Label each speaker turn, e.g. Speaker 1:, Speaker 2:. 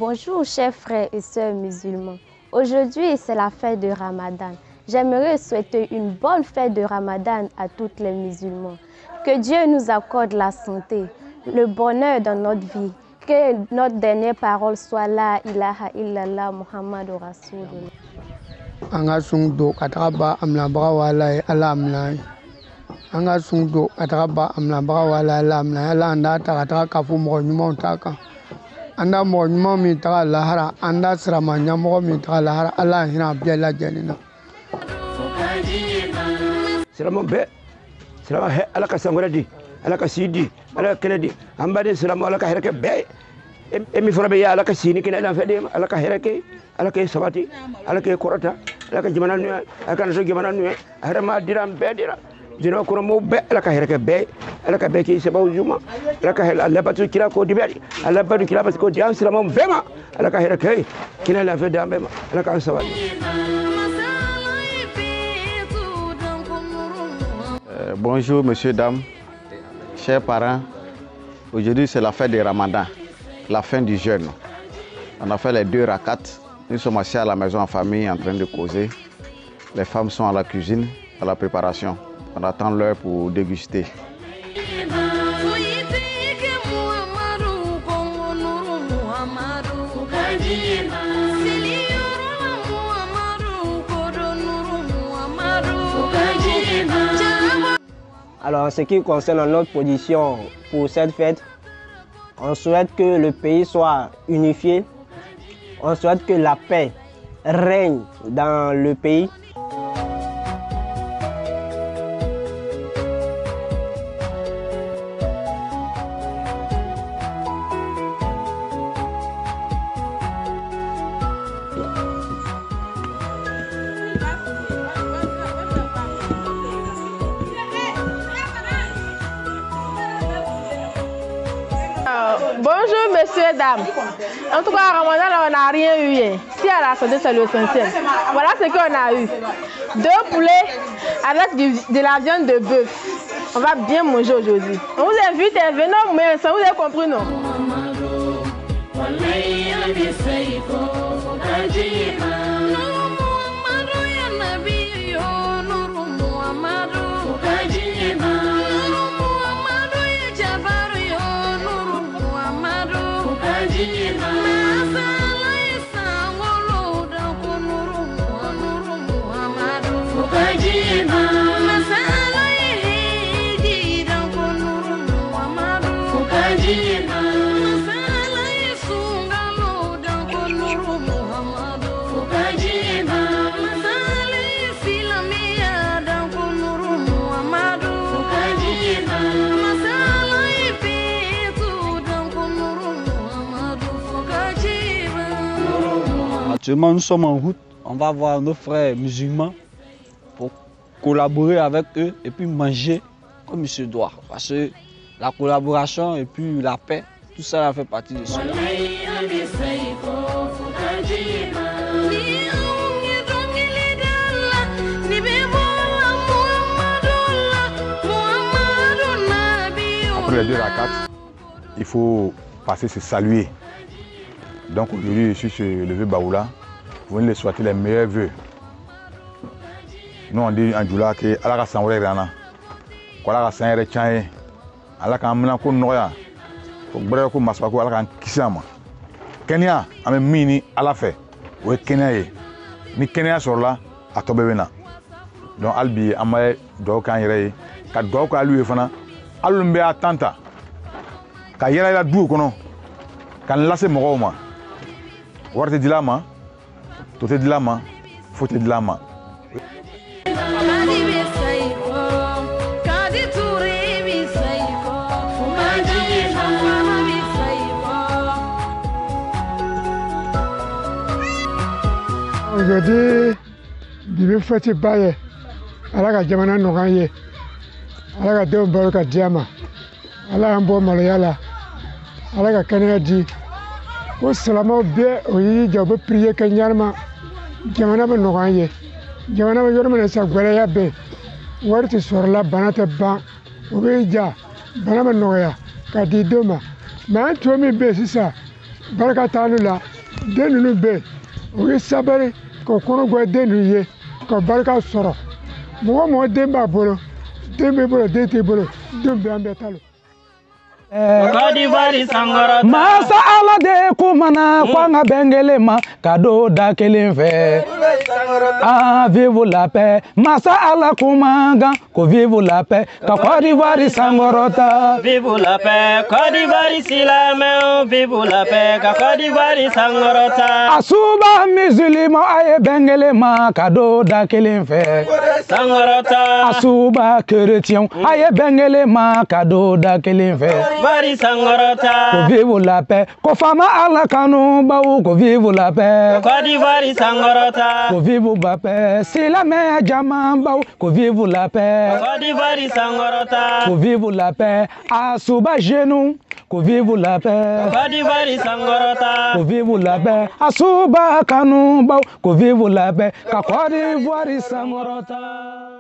Speaker 1: Bonjour chers frères et sœurs musulmans. Aujourd'hui c'est la fête de Ramadan. J'aimerais souhaiter une bonne fête de Ramadan à tous les musulmans. Que Dieu nous accorde la santé, le bonheur dans notre vie. Que notre dernière parole soit la ilaha illallah Muhammadu Rasulullah.
Speaker 2: Anga sungdo kataba amla brawala ala amla. Anga sungdo kataba amla brawala ala amla ala anda takata kafu mo nyuma taka. Anda mo nyuma mi taka lahara anda srama nyamo mi taka lahara ala hina biela janina.
Speaker 3: Srama be srama he ala kasangoradi ala kasidi ala kenedi ambade srama ala ka herke be emi fora be ya ala kasini kina ala fede ala ka herke ala ka sabati ala ka korata ala ka jimana nu ala ka so jimana nu ara ma diram be dira dino ko mo be ala ka herke be ala ka be ki se baw juma ala ka hel ala batu kira ko dibe ala batu kira bas ko diam srama bema ala ka herke kina ala fede bema ala ka sabati.
Speaker 4: Bonjour, messieurs, dames, chers parents. Aujourd'hui, c'est la fête du Ramadan, la fin du jeûne. On a fait les 2 rakats. Nous sommes assis à la maison en famille en train de causer. Les femmes sont à la cuisine, à la préparation. On attend l'heure pour déguster.
Speaker 5: Alors, en ce qui concerne notre position pour cette fête, on souhaite que le pays soit unifié, on souhaite que la paix règne dans le pays.
Speaker 6: Bonjour messieurs, dames. En tout cas, Ramadan, on n'a rien eu. Si à la santé, c'est l'essentiel. Voilà ce qu'on a eu. 2 poulets avec de la viande de bœuf. On va bien manger aujourd'hui. On vous invite, venez, mais ça vous avez compris, non?
Speaker 7: Actuellement, nous sommes en route. On va voir nos frères musulmans pour collaborer avec eux et puis manger comme il se doit. Parce que la collaboration et puis la paix, tout ça, ça fait partie de cela.
Speaker 8: Après les 2 rakats, il faut passer se saluer. Donc aujourd'hui, je suis sur le vœu Baoula. Vous venez les souhaiter les meilleurs vœux. Nous on dit en Djoula que Allah ka sanwere rana. Ko Allah ka sanere chaye. Allah ka amna ko noya. Ko gbere ko masba ko Allah ka kisama. Kenya ame mini Allah fait. O Kenya ye. Ni Kenya sorla atobe bena. Donc albi amay do kan yere ka do ko alu fana. Alumbe atanta. Ka yera la du kono. Kan lase mogo ma. Warte dilama, tote dilama, fote dilama.
Speaker 2: Aujourd'hui, bibi fati baye, ala ka jamana nɔgɔya ye, ala ka denw balo ka diya ma, ala y'an bɔ maloya la, ala ka kɛnɛya di. Ko salamaw bɛɛ o y'i jɔ u bɛ prier kɛ ɲanima jamana bɛ nɔgɔya ye jamana bɛ yɔrɔ min na sisan gwɛlɛya bɛ yen wari tɛ sɔrɔla bana tɛ ban o bɛ ja bana bɛ nɔgɔya ka di denw ma mais an tɔ min bɛ yen sisan barika t'alu la den ninnu bɛ yen o ye sabari ka kɔnɔguwa den ninnu ye ka barika sɔrɔ mɔgɔ mɔgɔ den b'a bolo den b'i bolo den t'i bolo den bɛ an bɛɛ ta lo.
Speaker 9: Masa ala de kumana kwanga bengele ma kado da kelen fɛ. Ah, vive la paix. Masa ala kumanga ko vive la paix. Ka Côte d'Ivoire sangorota.
Speaker 10: Vive la paix. Côte d'Ivoire silame. Vive la paix. Ka Côte d'Ivoire sangorota.
Speaker 9: Asuba musulman aye bengele ma kado da kelen fɛ.
Speaker 10: Sangorota.
Speaker 9: Asuba chrétien aye bengele ma kado da kelen fɛ.
Speaker 10: Vari sangorota.
Speaker 9: Ko vive la paix. Ko fama ala kanu bawu ko vive la paix.
Speaker 10: Côte d'Ivoire sangorota.
Speaker 9: Ko vive la paix. Si la mer jaman bawu ko vive la paix.
Speaker 10: Côte d'Ivoire sangorota.
Speaker 9: Ko vive la paix. Asuba genou ko vive la paix.
Speaker 10: Côte d'Ivoire sangorota.
Speaker 9: Ko vive la paix. Asuba kanu bawu ko vive la paix. Ka Côte d'Ivoire sangorota.